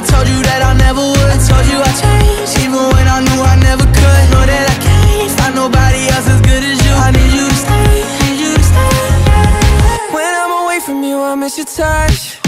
told you that I never would. I told you I changed, even when I knew I never could. Know that I can't find nobody else as good as you. I need you to stay, need you to stay. When I'm away from you, I miss your touch.